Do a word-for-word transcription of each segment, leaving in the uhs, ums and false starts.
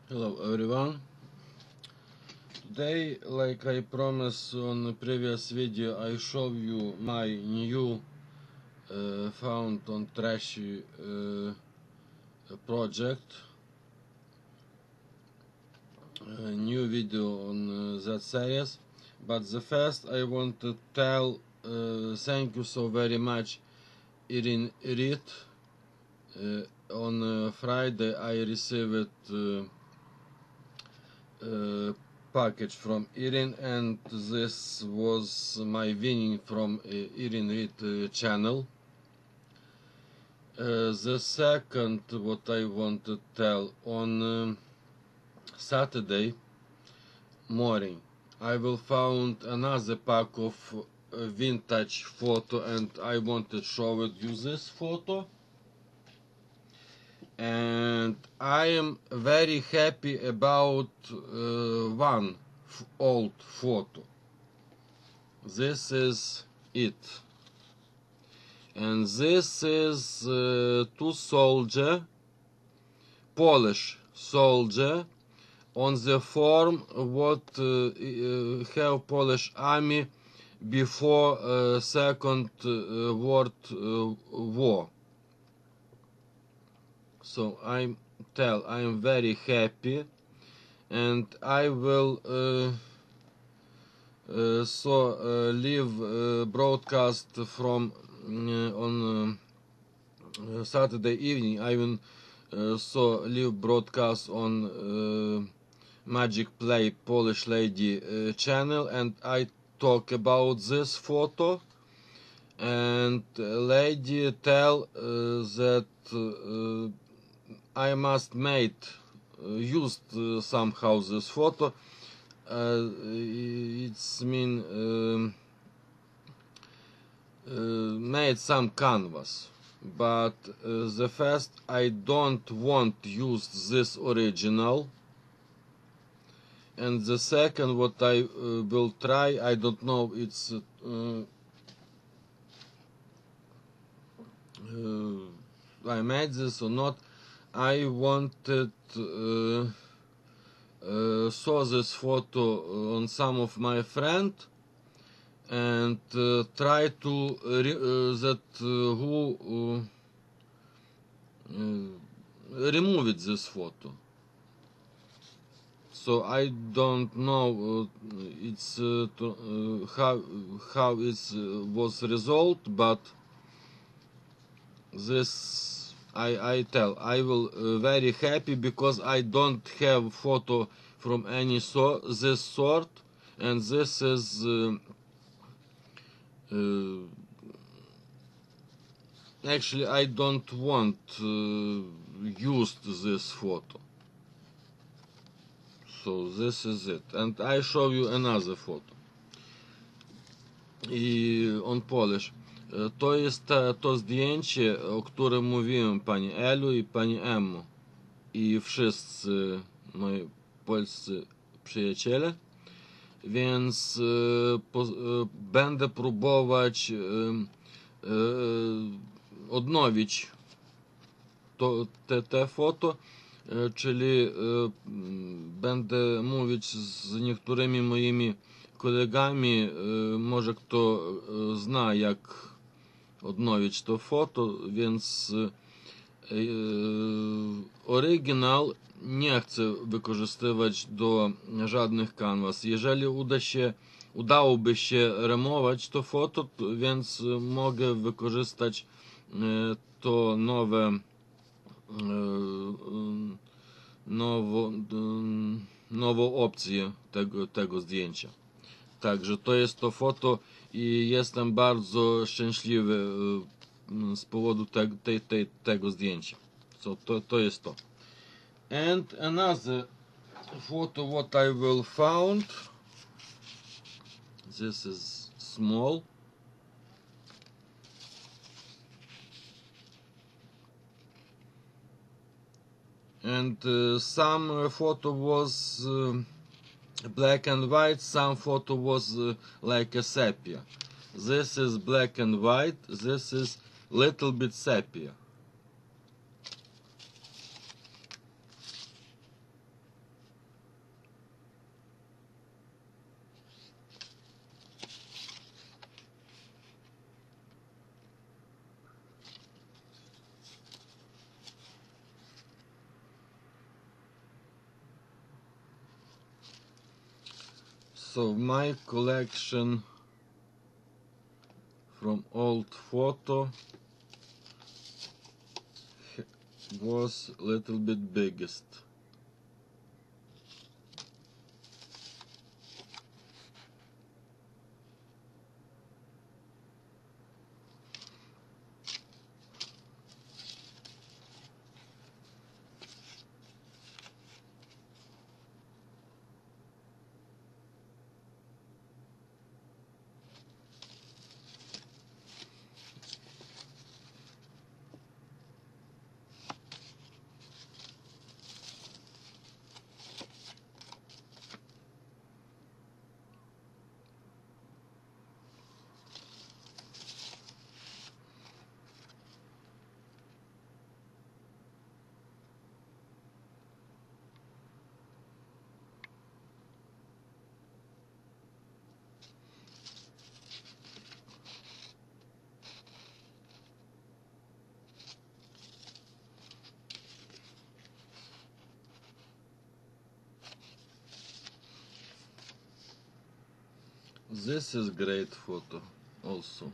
Hello everyone. Today, like I promised on the previous video, I show you my new uh, found on Trashy uh, project. A new video on uh, that series. But the first I want to tell uh, thank you so very much Irin Reed. Uh, on uh, Friday I received uh, uh, package from Irin, and this was my winning from uh, Irin Reed uh, channel. Uh, the second what I want to tell, on um, Saturday morning I will found another pack of uh, vintage photo, and I want to show it you this photo. And I am very happy about uh, one old photo. This is it, and this is uh, two soldier, Polish soldier, on the form what uh, uh, have Polish army before uh, Second uh, World uh, War. So I'm tell I'm very happy, and I will uh, uh, so uh, leave uh, broadcast from uh, on uh, Saturday evening. I will uh, so leave broadcast on uh, Magic Play Polish Lady uh, channel, and I talk about this photo, and lady tell uh, that uh, I must made uh, used uh, somehow this photo. Uh, it's mean um, uh, made some canvas, but uh, the first I don't want use this original, and the second what I uh, will try, I don't know it's uh, uh, I made this or not. I wanted uh, uh, saw this photo on some of my friend, and uh, try to re uh, that uh, who uh, uh, removed this photo. So I don't know uh, it's uh, to, uh, how how it uh, was result, but this I I tell I will uh, very happy, because I don't have photo from any so this sort, and this is uh, uh, actually I don't want uh, used this photo. So this is it, and I show you another photo. I on Polish. To jest to zdjęcie, o którym mówiłem pani Elu i pani Emmu i wszyscy moi polscy przyjaciele, więc po, będę próbować odnowić to, te, te foto, czyli będę mówić z niektórymi moimi kolegami, może kto zna jak odnowić to foto, więc oryginał nie chcę wykorzystywać do żadnych kanwas. Jeżeli uda się, udałoby się remować to foto, więc mogę wykorzystać to nowe nowo, nową opcję tego, tego zdjęcia. Także to jest to foto i jestem bardzo szczęśliwy z powodu te, te, te, tego zdjęcia. So to, to jest to. And another photo what I will found. This is small. And uh, some photo was uh, black and white, some photo was uh, like a sepia. This is black and white, this is little bit sepia. So my collection from old photo was a little bit biggest. This is great photo also.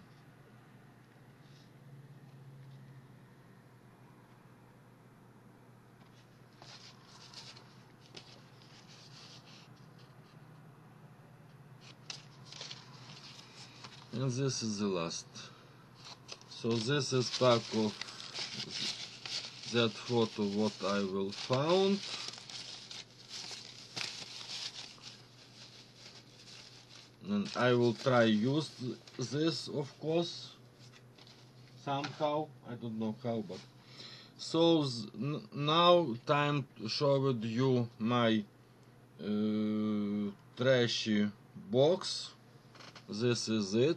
And this is the last. So this is part of that photo what I will found. And I will try use this, of course, somehow. I don't know how, but so now time to show with you my uh, trashy box. This is it.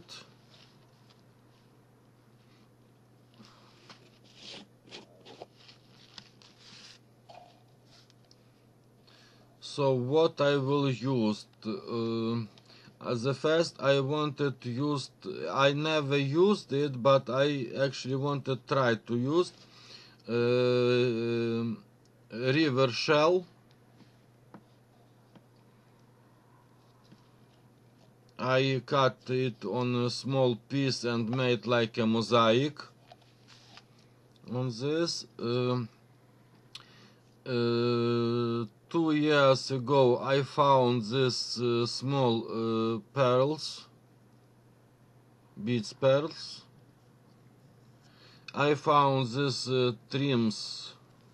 So what I will use? Uh, As the first I wanted to use, I never used it, but I actually wanted to try to use uh, river shell. I cut it on a small piece and made like a mosaic on this. Uh, uh, two years ago I found this uh, small uh, pearls, beads pearls. I found this uh, trims.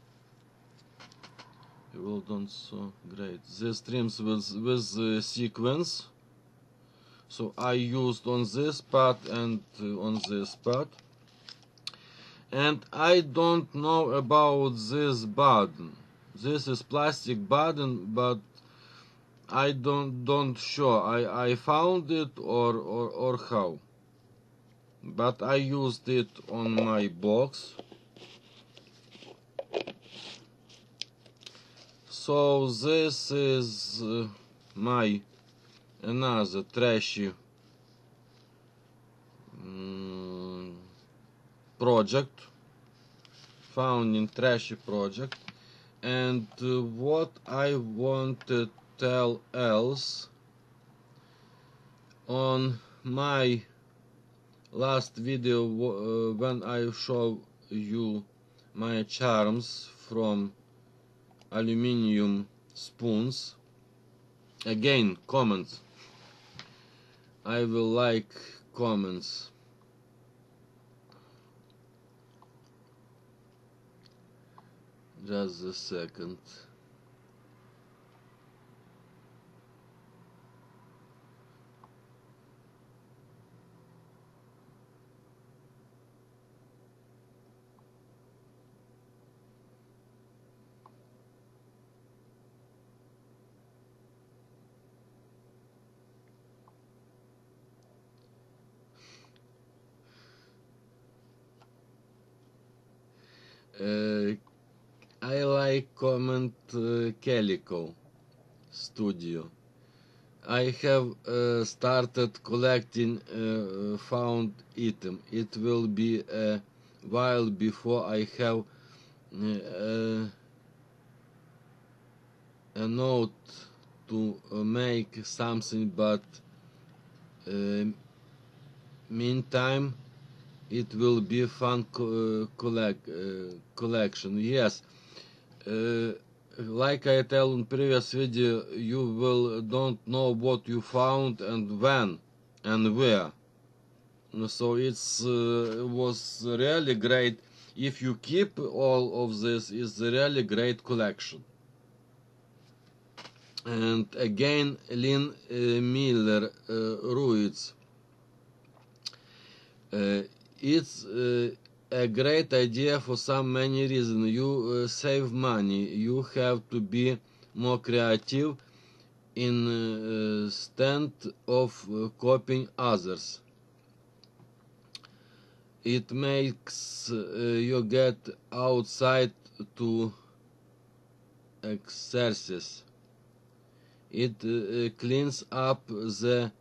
Well done, so great. This trims with with uh, sequence. So I used on this part and uh, on this part. And I don't know about this button. This is plastic button, but I don't don't sure. I I found it or or or how. But I used it on my box. So this is uh, my another trashy um, project, found in trashy project. And uh, what I want to tell else, on my last video uh, when I show you my charms from aluminium spoons, again comments, I will like comments. Just a second. Uh, I like comment uh, Calico Studio. I have uh, started collecting uh, found item. It will be a while before I have uh, a note to uh, make something, but uh, meantime it will be fun co uh, collect uh, collection. Yes, uh, like I tell in previous video, you will don't know what you found and when and where. So it's uh, was really great. If you keep all of this, it's a really great collection. And again, Lynn uh, Miller uh, Ruiz. Uh, it's uh, a great idea for so many reasons. You uh, save money. You have to be more creative instead of uh, copying others. It makes uh, you get outside to exercise. It uh, cleans up the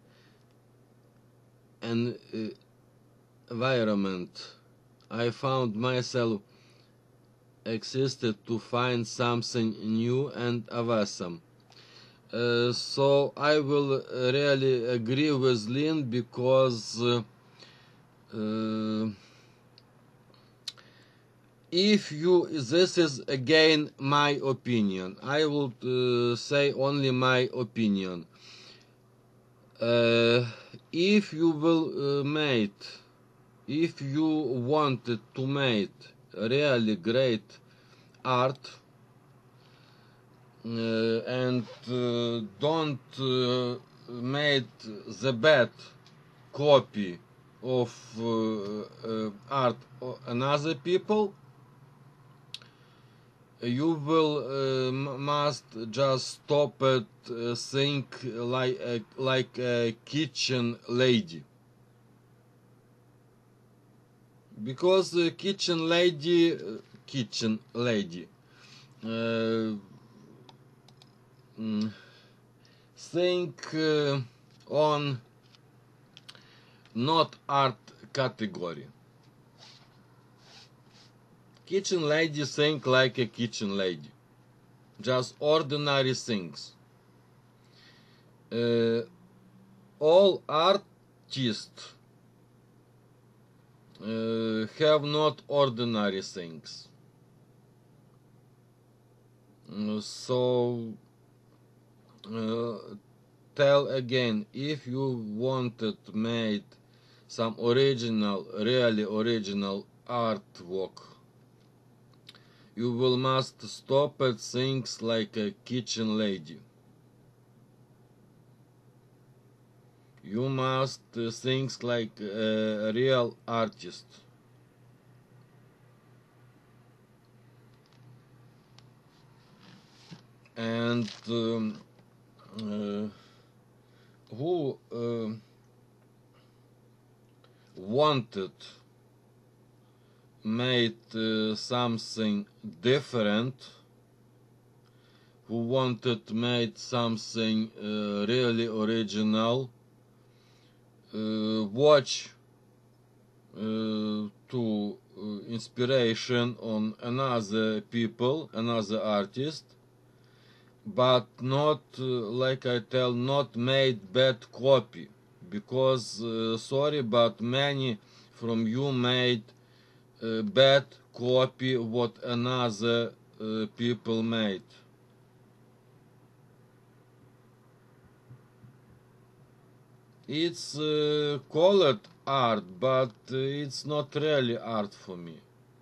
environment. I found myself excited to find something new and awesome. Uh, so I will really agree with Lynn, because uh, uh, if you, this is again my opinion, I will uh, say only my opinion. Uh, if you will uh, make, if you wanted to make really great art, uh, and uh, don't uh, make the bad copy of uh, uh, art of another people, you will uh, must just stop it, uh, think like a, like a kitchen lady, because the kitchen lady uh, kitchen lady uh, mm, think uh, on not art category. Kitchen lady think like a kitchen lady, just ordinary things. Uh, all artists uh, have not ordinary things. Uh, so uh, tell again, if you wanted to make some original, really original artwork, you will must stop at things like a kitchen lady. You must uh, think like a real artist. And um, uh, who uh, wanted made uh, something different, who wanted made something uh, really original, uh, watch uh, to uh, inspiration on another people, another artist, but not uh, like I tell, not made bad copy, because uh, sorry, but many from you made uh, bad copy what another uh, people made. It's uh, called art, but uh, it's not really art for me.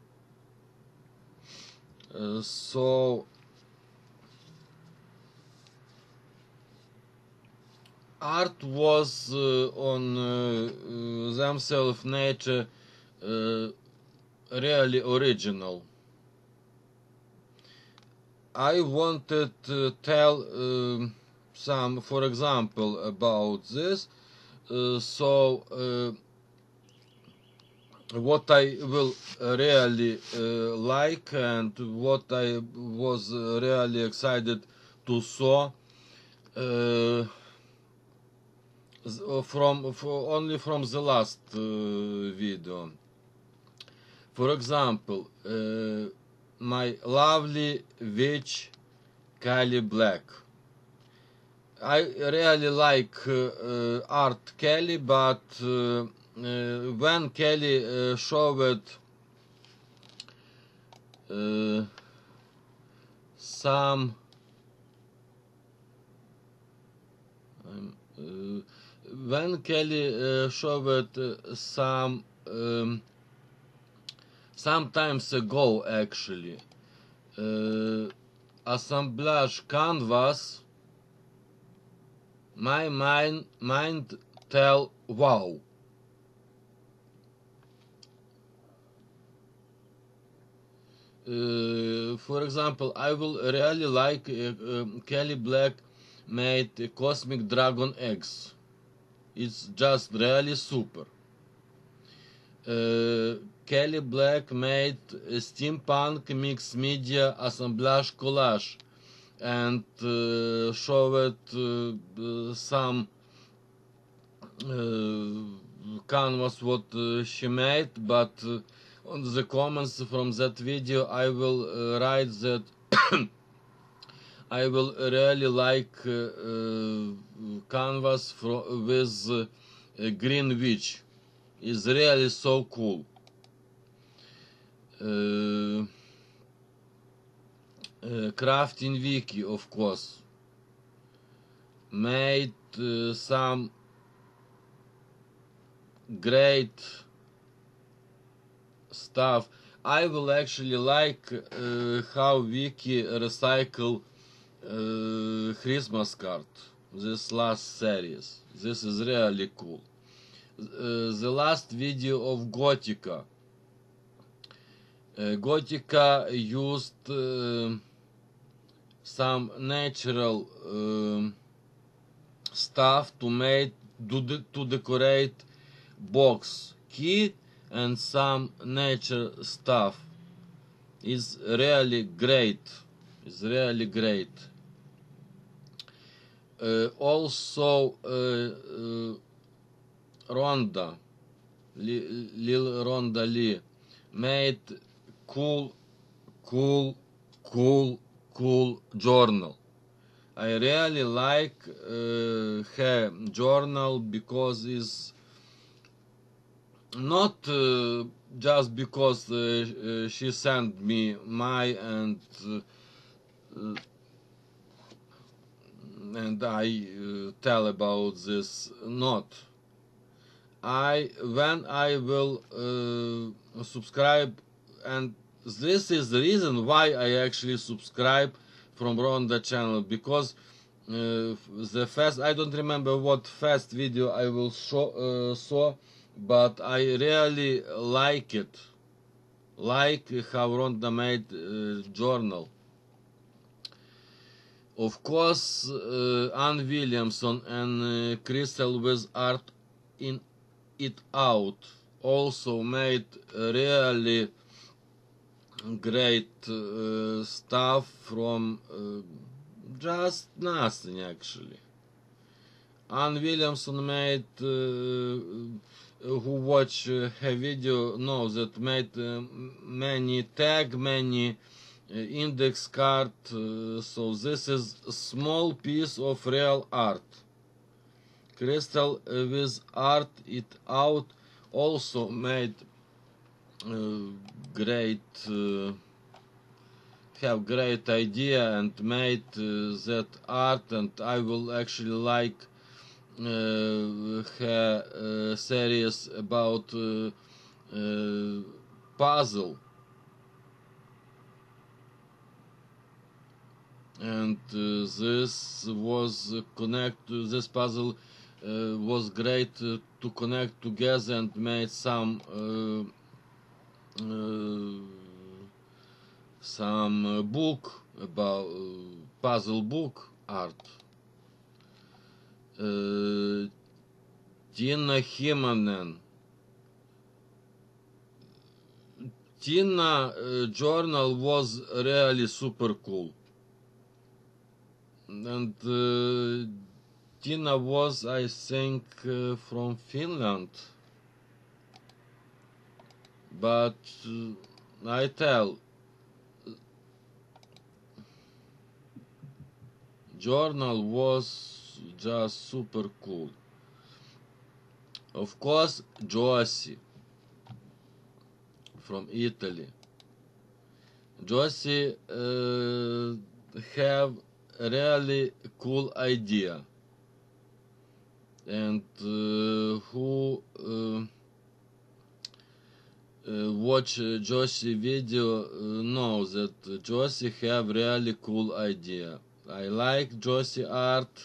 Uh, so art was uh, on uh, uh, themselves nature uh, really original. I wanted to tell uh, some, for example, about this. Uh, so uh, what I will really uh, like, and what I was really excited to saw uh, from for only from the last uh, video. For example, uh, my lovely witch Kali Black. I really like uh, uh, Art Kelly, but uh, uh, when Kelly uh, showed uh, some um, uh, when Kelly uh, showed uh, some um, sometimes ago actually uh, assemblage canvas, my mind mind tell wow. Uh, for example, I will really like uh, um, Kelly Black made uh, Cosmic Dragon X. It's just really super. Uh, Kelly Black made a steampunk mixed media assemblage collage and uh, showed uh, some uh, canvas what uh, she made, but uh, on the comments from that video I will uh, write that I will really like uh, uh, canvas fro- with uh, green witch. It's really so cool. Uh, uh, crafting wiki, of course, made uh, some great stuff. I will actually like uh, how wiki recycle uh, Christmas card. This last series. This is really cool. Uh, the last video of Gothica. Uh, Gothica used uh, some natural um stuff to make to, de to decorate box key and some nature stuff. It's really great. It's really great. Uh, also, uh, uh, Rhonda, Lil Rhonda Lee, made cool, cool, cool, cool journal. I really like uh, her journal because it's not uh, just because uh, uh, she sent me my and uh, and I uh, tell about this. Not I when I will uh, subscribe, and this is the reason why I actually subscribe from Rhonda channel, because uh, the first, I don't remember what first video I will show uh, saw, but I really like it, like how Rhonda made uh, journal. Of course, uh, Ann Williamson and uh, Crystal with Art in It Out also made really great uh, stuff from uh, just nothing actually. Ann Williamson made, uh, who watch uh, her video know that made uh, many tag, many uh, index card, uh, so this is a small piece of real art. Crystal uh, with Art It Out also made uh, great uh, have great idea and made uh, that art, and I will actually like uh, her uh, series about uh, uh, puzzle, and uh, this was uh, connect this puzzle uh, was great uh, to connect together and made some uh, uh, some uh, book about uh, puzzle book art. uh, Tina Himonen. Tina uh, journal was really super cool, and uh, Tina was, I think, uh, from Finland, but uh, I tell, journal was just super cool. Of course, Josie from Italy. Josie uh, have a really cool idea, and uh, who uh, uh, watch uh, Josie video uh, know that Josie have really cool idea. I like Josie art.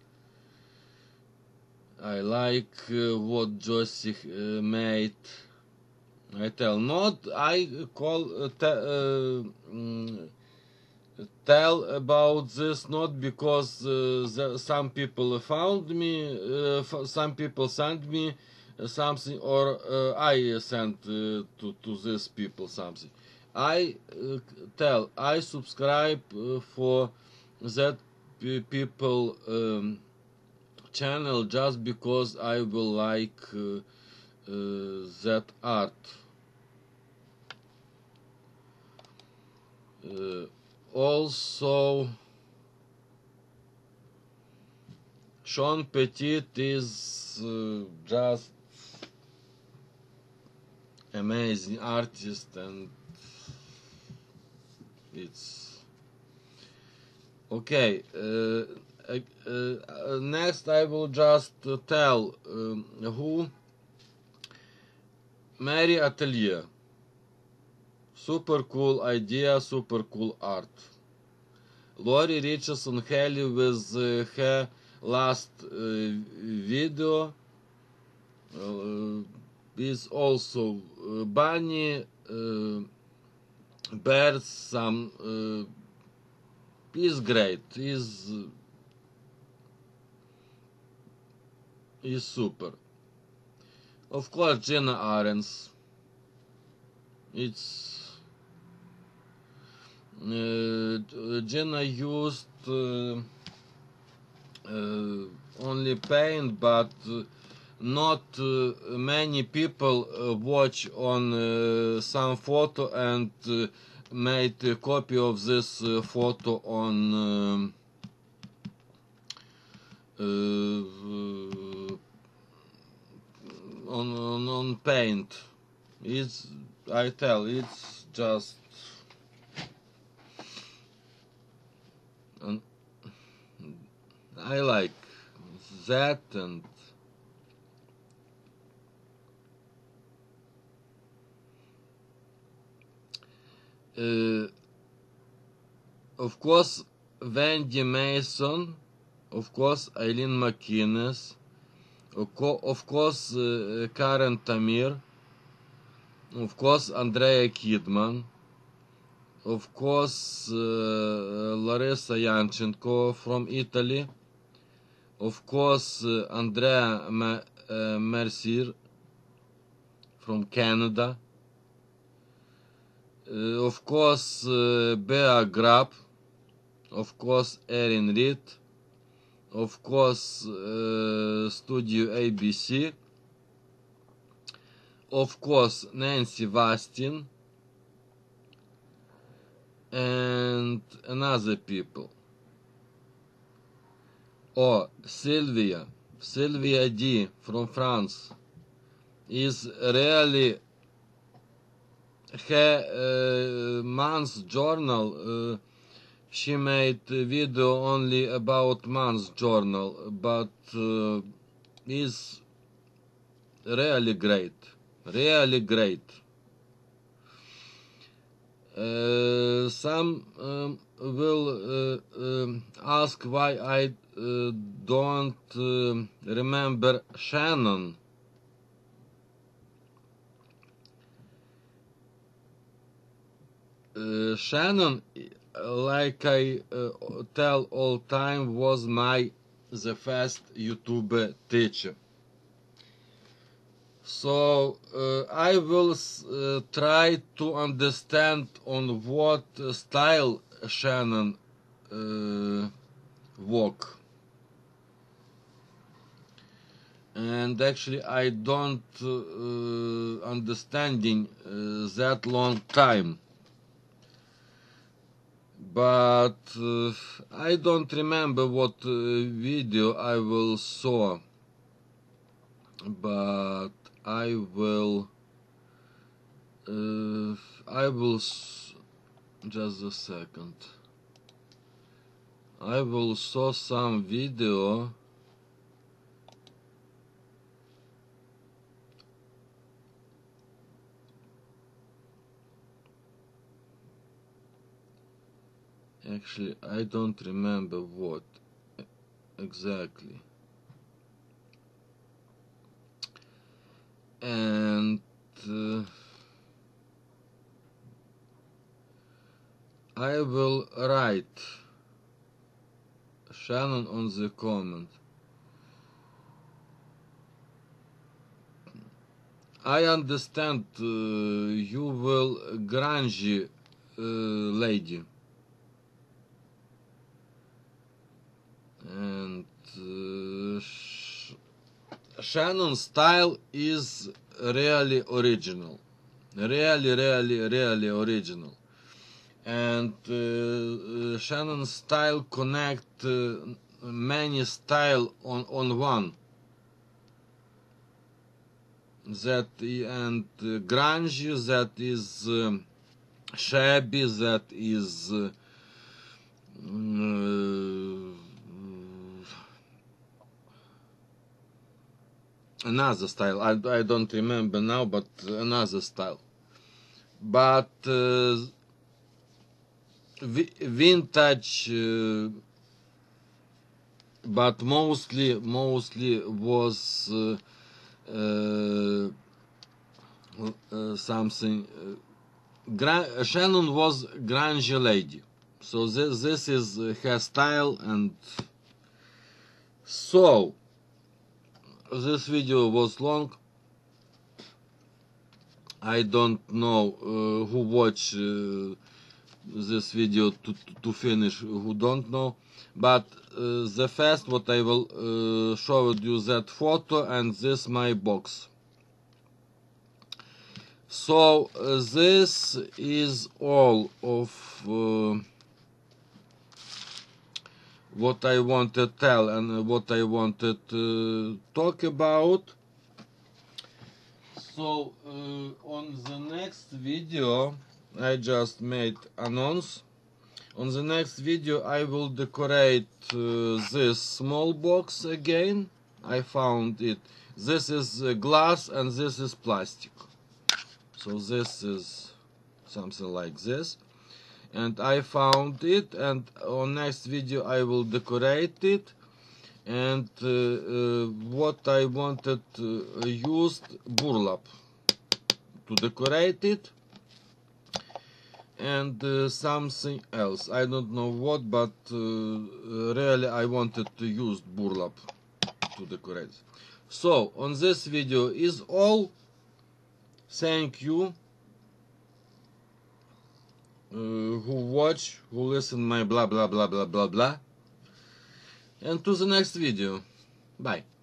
I like uh, what Josie uh, made. I tell not I call uh, te, uh, mm, tell about this not because uh, the, some people found me, uh, some people sent me something, or uh, I sent uh, to to these people something. I uh, tell I subscribe uh, for that people um, channel just because I will like uh, uh, that art. Uh, also, Sean Petit is uh, just amazing artist, and it's okay. Uh, uh, uh, next, I will just uh, tell um, who Mary Atelier. Super cool idea, super cool art. Lori Richardson Haley with uh, her last uh, video uh, is also uh, bunny, uh, birds, some uh, is great, is is super. Of course, Jenna Arens. It's Uh, Jenna used uh, uh, only paint, but uh, not uh, many people uh, watch on uh, some photo and uh, made a copy of this uh, photo on um, uh, on, on on paint. It's I tell it's just. I like that, and uh, of course Wendy Mason, of course Eileen McInnes, of, co of course uh, Karen Tamir, of course Andrea Kidman, of course uh, Larissa Yanchenko from Italy, of course uh, Andrea Ma uh, Mercier from Canada, uh, of course uh, Bea Grab, of course Erin Reed, of course uh, Studio A B C, of course Nancy Vastin, and another people. Oh, Sylvia, Sylvia D from France is really her uh, month's journal. Uh, she made a video only about month's journal, but uh, is really great, really great. Uh, some um, will uh, um, ask why I uh, don't uh, remember Shannon. Uh, Shannon, like I uh, tell all time, was my the first YouTube teacher. So uh, I will uh, try to understand on what style Shannon uh, walk. And actually I don't uh, understanding uh, that long time, but uh, I don't remember what uh, video I will saw, but I will uh, I will s just a second. I will saw some video actually I don't remember what exactly, and uh, I will write Shannon on the comment. I understand uh, you will grungy uh, lady, and uh, Sh Shannon's style is really original, really, really, really original, and uh, uh, Shannon's style connect uh, many style on on one. That and uh, grungy, that is um, shabby, that is uh, uh, another style. I, I don't remember now, but another style. But uh, vi vintage, uh, but mostly mostly was. Uh, Uh, uh, something. Uh, Gra Shannon was grungy lady, so this this is her style, and so this video was long. I don't know uh, who watch uh, this video to, to to finish, who don't know, but uh, the first what I will uh, show you that photo, and this my box. So uh, this is all of uh, what I wanted to tell and what I wanted to talk about. So uh, on the next video, I just made announce. On the next video I will decorate uh, this small box again. I found it. This is uh, glass and this is plastic. So this is something like this, and I found it, and on next video I will decorate it, and uh, uh, what I wanted uh, used burlap to decorate it, and uh, something else, I don't know what, but uh, really I wanted to use burlap to decorate. So on this video is all. Thank you uh, who watch, who listen my blah blah blah blah blah blah, and to the next video. Bye.